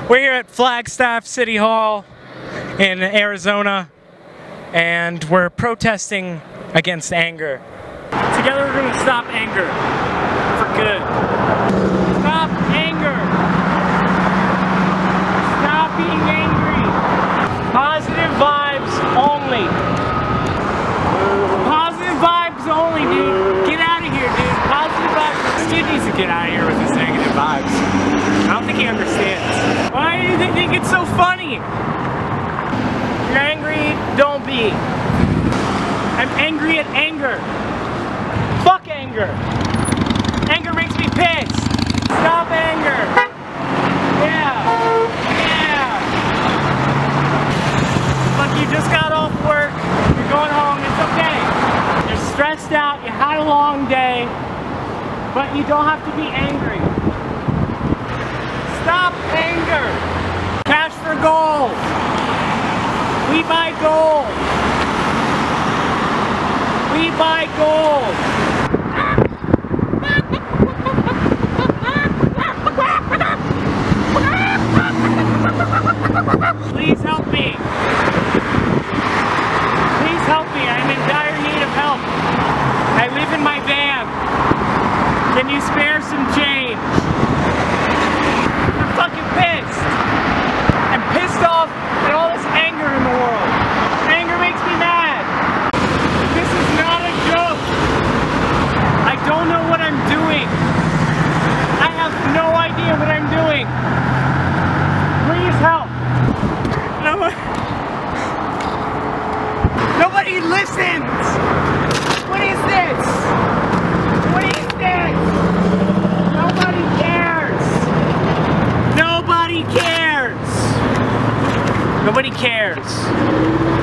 We're here at Flagstaff City Hall in Arizona, and we're protesting against anger. Together we're going to stop anger for good. Stop anger. Stop being angry. Positive vibes only. Positive vibes only, dude. Get out of here, dude. Positive vibes. This kid needs to get out of here with his negative vibes. I don't think he understands. Why do you think it's so funny? If you're angry, don't be. I'm angry at anger. Fuck anger. Anger makes me pissed. Stop anger. Yeah. Yeah. Look, you just got off work. You're going home. It's okay. You're stressed out. You had a long day. But you don't have to be angry. Stop anger. Cash for gold. We buy gold. We buy gold. Please help me. Please help me. I'm in dire need of help. I live in my van. Can you spare some change? I'm fucking pissed. I'm pissed off at all this anger in the world. Anger makes me mad. This is not a joke. I don't know what I'm doing. I have no idea what I'm doing. Please help. Nobody listens. What is this? What is this? Nobody cares. Nobody cares. Nobody cares.